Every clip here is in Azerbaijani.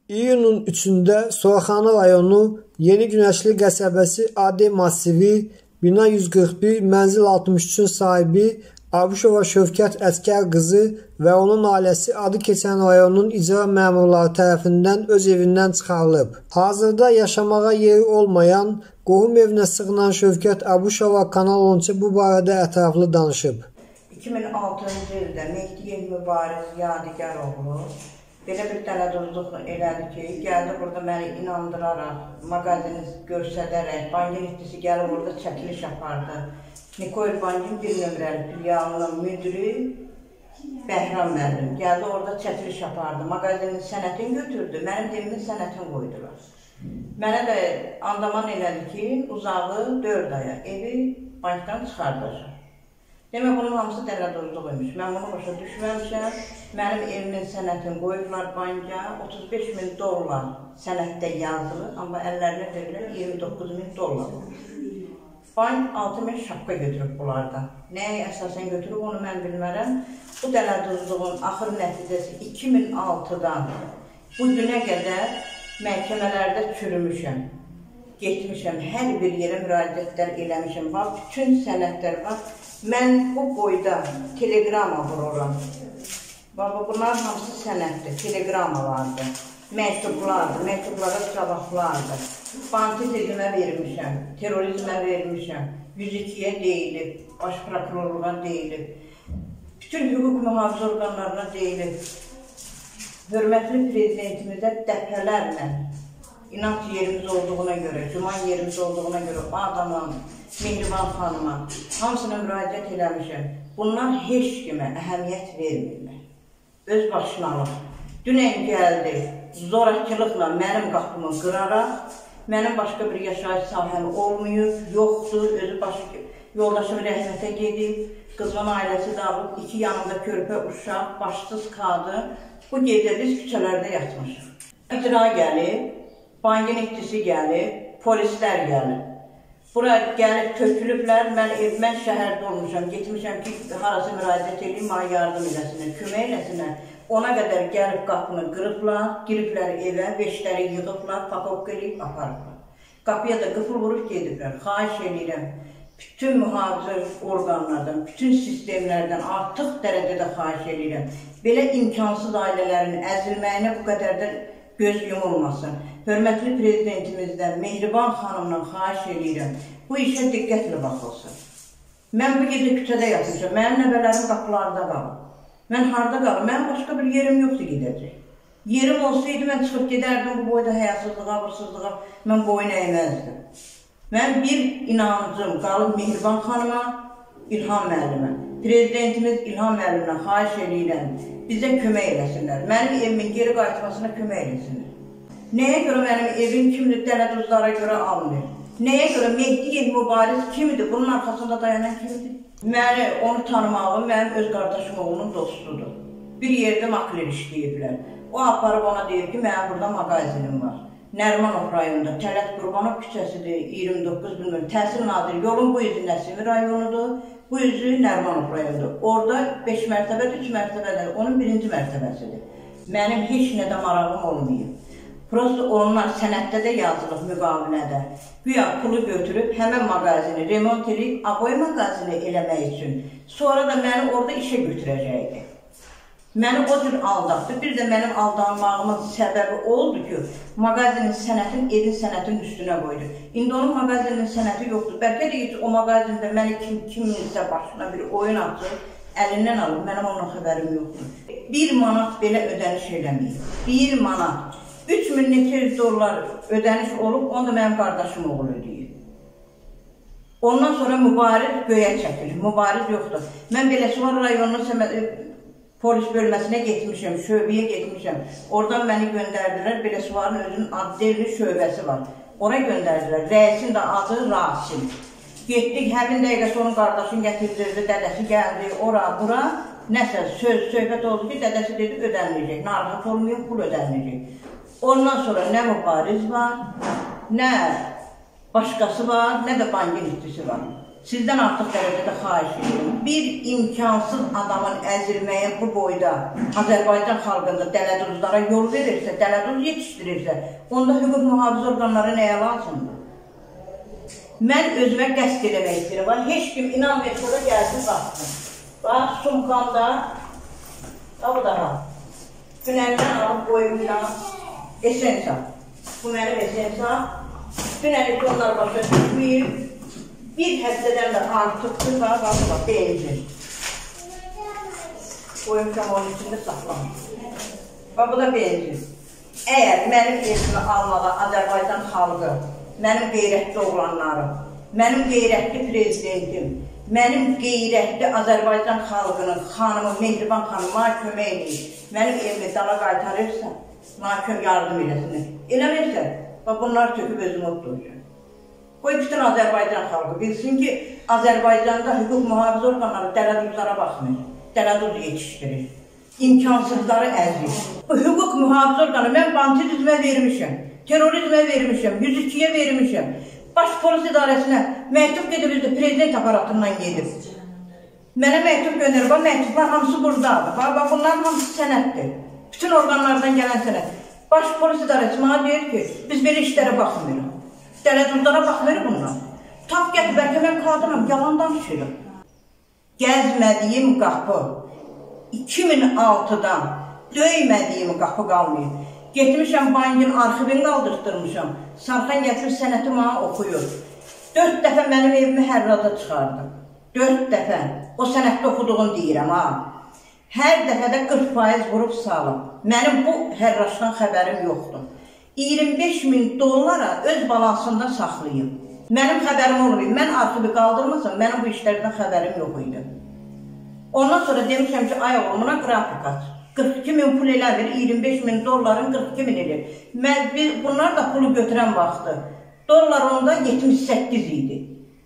İyunun 3-də Soğaxanı rayonu Yeni Günəşli qəsəbəsi AD massivi, bina 141, mənzil 63-ün sahibi Abuşova Şövkət Əskər qızı və onun ailəsi adı keçən rayonun icra məmurları tərəfindən öz evindən çıxarılıb. Hazırda yaşamağa yeri olmayan, qohum evinə sığınan Şövkət Abuşova Kanal 13 bu barədə ətraflı danışıb. 2006-cı ildə Mehdiyev Mübariz Yadigaroğlu belə bir dələduzluq elədi ki, gəldi burada məni inandıraraq, mağazini göstərərək, bankin ihtisi gəlib orada çəkiliş yapardı. Nikoyl bankin bir nömrəli filialının müdürü Bəhram müəllim gəldi orada çəkiliş yapardı. Mağazinin sənətini götürdü, mənim devimin sənətini qoydular. Mənə də andaman elədi ki, uzağı 4 aya evi bankdan çıxardacaq. Demək, bunun hamısı dələduzluğuymuş. Mən bunu başa düşməmişəm. Mənim evimin sənətini qoyublar banka, 35.000 dollar sənətdə yazılı, amma əllərinə verirlər 29.000 dollar. Bank 6.000 şapka götürüb bunlardan. Nəyə əsasən götürüb, onu mən bilmərəm. Bu dələduzluğun axır nəticəsi 2006-dan bu günə qədər məhkəmələrdə çürümüşəm. Getmişəm, hər bir yerə müraciətlər eləmişəm. Bax, bütün sənətlər var. Mən bu boyda telegrama vururam. Baba, bunlar hamısı sənətdir, telegramalardır, məktublardır, məktublara cavablardır. Banditizmə vermişəm, terrorizmə vermişəm, 102-yə deyilib, baş prokurorluğa deyilib, bütün hüquq mühafizə orqanlarına deyilib. Hörmətli prezidentimizə dəfələrlə inanç yerimiz olduğuna görə, güman yerimiz olduğuna görə o adama, Mehriban xanıma, hamısına müraciət eləmişəm. Bunlar heç kimə əhəmiyyət vermirlər. Öz başınalıq. Dünən gəldi, zorakılıqla mənim qapımı qıraraq, mənim başqa bir yaşayış sahəm olmayıb, yoxdur, özü yoldaşım rəhmətə gedib, qızımın ailəsi dağılıb, 2 yanında körpə uşaq, başsız qadın. Bu gecə biz küçələrdə yatmışıq. İcra gəlib, bankin ihtisi gəlib, polislər gəlib. Bura gəlib tökülüblər, mən şəhərdə olmuşam, getmişəm ki, harası müraciət edeyim, mənə yardım eləsinlər, kömək eləsinlər. Ona qədər gəlib qapını qırıblar, giriblər evə, beşləri yığıblar, pakovka eləyib, aparıblar. Qapıya da qıfıl vurub gediblər, xahiş edirəm, bütün mühafizə orqanlardan, bütün sistemlərdən artıq dərəcədə xahiş edirəm. Belə imkansız ailələrin əzilməyinə bu qədər də göz yumulmasın. Hörmətli prezidentimizdən, Mehriban xanımdan xahiş edirəm, bu işə diqqətlə baxılsın. Mən bu gecə küçədə yatmışam, mənim nəvələrim qapılarda qalıb. Mən harada qalıb, mənim başqa bir yerim yoxdur gedəcək. Yerim olsaydı, mən çıxıb gedərdim bu boyda həyasızlığa, vırsızlığa, mən boyun əyməzdim. Mən bir inancım qalıb Mehriban xanıma, İlham müəllimə. Prezidentimiz İlham müəllimlə xahiş edirəm, bizə kömək eləsinlər. Mənim evimin geri qayıtmasına kömək eləsinlər. Nəyə görə mənim evim kimdir, dələduzlara görə alınır? Nəyə görə Mehdiyev Mübariz kimdir, bunun arxasında dayanan kimdir? Məni, onu tanımağım, mənim öz qardaşım oğlunun dostudur. Bir yerdə makler işləyiblər. O aparıb ona deyir ki, mənim burada mağazinim var. Nərmanov rayonunda, Tələt Qurbanov küçəsidir, 29 bilməm, Təhsil Naziri, yolun bu yüzü Nəsimi rayonudur, bu yüzü Nərmanov rayonudur. Orada 5 mərtəbədir, 3 mərtəbədir, onun 1-ci mərtəbəsidir. Mənim heç nədə marağım olmayıb. Prosto onlar sənətdə də yazılıb müqavilədə. Güya pulu götürüb, həmən mağazini remont edib, aboy mağazini eləmək üçün. Sonra da məni orada işə götürəcəkdi. Məni o cür aldatdı. Bir də mənim aldanmağımın səbəbi oldu ki, mağazinin sənətin, evin sənətin üstünə qoydu. İndi onun mağazinin sənəti yoxdur. Bəlkə deyir ki, o mağazində məni kiminsə başına bir oyun açır, əlindən alıb, mənim ondan xəbərim yoxdur. 1 manat belə ödəniş eləməyib. 1 manat. 3.200 dollar ödəniş olub, onu da mənim qardaşım oğul ödəyir. Ondan sonra mübariz göyə çəkilir, mübariz yoxdur. Mən Beləsivar rayonunun polis bölməsinə getmişəm, şöbəyə getmişəm. Oradan məni göndərdilər, Beləsivarın özünün addelli şöbəsi var. Oraya göndərdilər, rəisin də adı Rasim. Getdik, həmin dəqiqəsi onun qardaşını gətirdirdi, dədəsi gəldi, ora, bura. Nəsə, söhbət oldu ki, dədəsi dedi, ödəniləcək, narahat olmayıb, pul ödəniləcək. Ondan sonra nə mübariz var, nə başqası var, nə də bankin ihtisi var. Sizdən artıq dərəcədə xahiş edirəm. Bir imkansız adamın əzilməyə bu boyda Azərbaycan xalqında dələduzlara yol verirsə, dələduz yetişdirirsə, onda hüquq mühafizə orqanları nəyə lazımdır? Mən özümə qəsd eləmək istəyirəm. Heç kim inanmır, sonra gəlsin, baxsın. Bax, sumkamda, bu daha. Dünəndən alıb qoymuşam, esensa. Bu mənim esensa. Dünəlik onlar başa düşməyib. Bir həftədən də artıqdır, bax, benzin. Qoymuşam onun içində saxlamışam. Bax, bu da benzin. Əgər mənim evimi almağa Azərbaycan xalqı, mənim qeyrətli oğlanlarım, mənim qeyrətli prezidentim, mənim qeyrətli Azərbaycan xalqının xanımı, Mehriban xanıma kömək edir, mənim evimi dala qaytarırsa, naküm yardım eləsinir. Eləmirsə, bunlar töküb özünü oturacaq. Qoy bütün Azərbaycan xalqı bilsin ki, Azərbaycanda hüquq mühafizə orqanları dələduzlara baxmır, dələduz yetişdirir, imkansızları əzir. Bu hüquq mühafizə orqanı, mən banditizmə vermişəm, terrorizmə vermişəm, 102-yə vermişəm, baş polis idarəsinə məktub gedib, prezident aparatından gedib. Mənə məktub göndərir, məktublar hamısı buradadır, bunların hamısı sənətdir, bütün orqanlardan gələn sənət. Baş polis idarəsi mənə deyir ki, biz belə işlərə baxmırıq. Dələduzlara baxmırıq bunlar. Tap gətir, bəlkə mən qadınam, yalan danışırım. Gəzmədiyim qapı, 2006-dan döymədiyim qapı qalmayıb. Getmişəm, bankın arxivini qaldırtdırmışam. Sarxan gətirib sənəti mənə oxuyur. 4 dəfə mənim evimi hərrada çıxardım. 4 dəfə. O sənətdə oxuduğunu deyirəm, ha. Hər dəfədə 40% vurub salım. Mənim bu hərraşdan xəbərim yoxdur. 25.000 dollara öz balansında saxlayım. Mənim xəbərim olmayıb. Mən arxivi qaldırmasam, mənim bu işlərdən xəbərim yox idi. Ondan sonra demişəm ki, ay oğlumuna qrafik aç. 42.000 pul eləmir, 25.000 dolların 42.000 edir. Bunlar da pulu götürən vaxtı. Dollar onda 78 idi.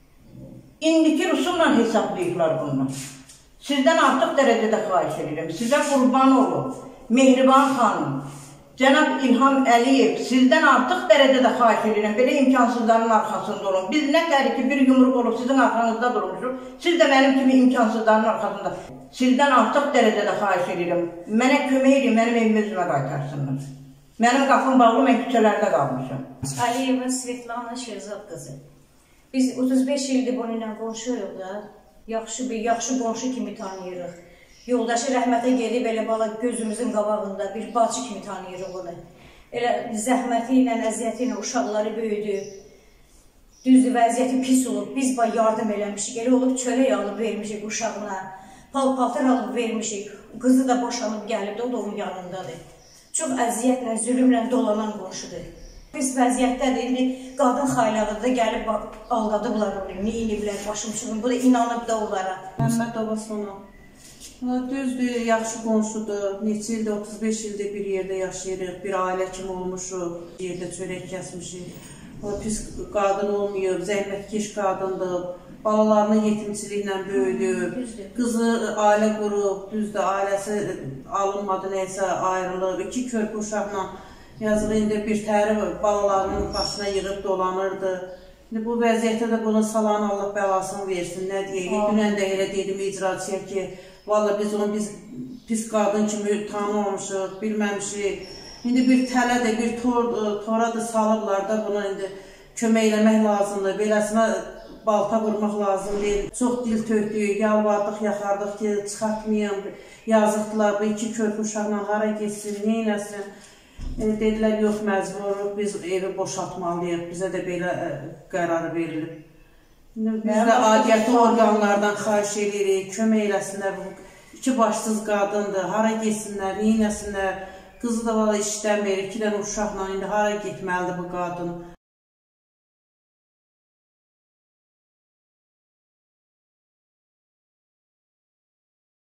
İndiki rusumla hesablayıqlar bunlar. Sizdən artıq dərəcədə xahiş edirəm. Sizə qurban olun. Mehriban xanım, Cənab İlham Əliyev, sizdən artıq dərəcədə xahiş edirəm. Belə imkansızların arxasında olun. Biz nə qəri ki, bir yumruq olub sizin arxanızda durmuşuq. Siz də mənim kimi imkansızların arxasında. Sizdən artıq dərəcədə xahiş edirəm. Mənə kömək edin, mənim evimi özümə qaytarsınlar. Mənim qapım bağlı, mən küçələrdə qalmışam. Aliyeva Svetlana Şerzad qızı. Biz 35 ildir bununla qonşuyuq da. Yaxşı qonşu kimi tanıyırıq. Yoldaşı rəhmətə gedib, elə bala gözümüzün qabağında bir bacı kimi tanıyırıq onu. Elə zəhməti ilə, əziyyəti ilə uşaqları böyüdü. Düzdür, vəziyyəti pis olub, biz yardım eləmişik. Elə olub çörək alıb vermişik uşağına, pal-paltar alıb vermişik. Qızı da boşanıb gəlib də, o da onun yanındadır. Çox əziyyətlə, zülümlə dolanan qonşudur. Biz vəziyyətdədir, indi qadın xaylağında gəlib aldadıblar onu, neyiniblər, başımçığın, bu da inanıb da onlara. Məmmədova Sona. Düzdür, yaxşı qonşudur, neçə ildir, 35 ildir bir yerdə yaşayırıq, bir ailə kimi olmuşuq, yerdə çörək kəsmişik. Pis qadın olmayıb, zəhmətkeş qadındır, balalarını yetimçiliklə böyüdüb, qızı ailə qurub, düzdür, ailəsi alınmadı, neysə ayrılıb, 2 körpü uşaqla yazıq indi bir təri balalarının başına yığıb dolanırdı. Bu vəziyyətdə də bunu salan Allah bəlasını versin, nə deyək, dünən də elə dedim icraçıya ki, valla biz onu pis qadın kimi tanımamışıq, bilməmişik. İndi bir tələdir, bir toradır salıblar da buna indi kömək eləmək lazımdır, beləsinə balta vurmaq lazım deyil. Çox dil tökdük, yalvardıq, yaxardıq ki, çıxartmayın, yazıqdılar, bu 2 körpü uşaqla hara geçsin, neynəsin. Dedilər, yox, məcburuq, biz evi boşaltmalıyıq, bizə də belə qərar verilib. Biz də adiyyəti orqanlardan xahiş edirik, kömək eləsinlər, bu 2 başsız qadındır, hara geçsinlər, neynəsinlər, qızı da valla işləmir, 2 dənə uşaqla, indi hara getməlidir bu qadın.